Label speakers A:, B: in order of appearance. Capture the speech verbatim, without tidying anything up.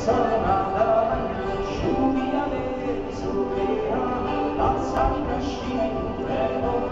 A: Sciubi a me, su che ha, la sacra sciubi,